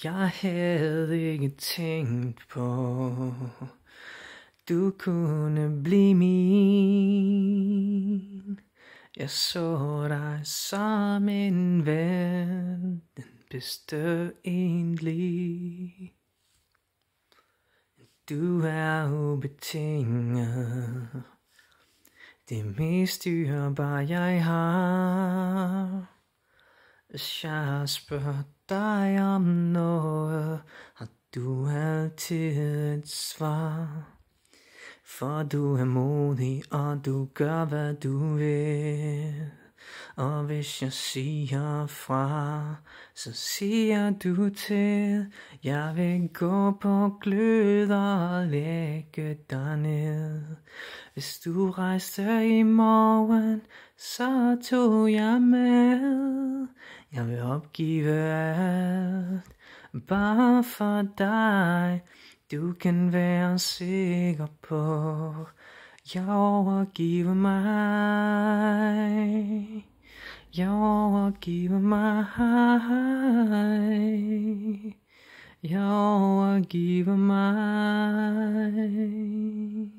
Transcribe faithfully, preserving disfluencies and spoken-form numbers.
Jeg havde ikke tænkt på, du kunne blive min. Jeg så dig som en ven, den bedste egentlig. Du er ubetinget, det mest dyrebare jeg har. Hvis jeg spørger dig om noget, har du altid et svar. For du er modig, og du gør hvad du vil. Og hvis jeg siger fra, så siger du til. Jeg vil gå på glød og lægge dig ned. Hvis du rejste i morgen, så tog jeg med. Jeg vil opgive alt, bare for dig. Du kan være sikker på, jeg overgiver mig. Jeg overgiver mig. Jeg overgiver mig.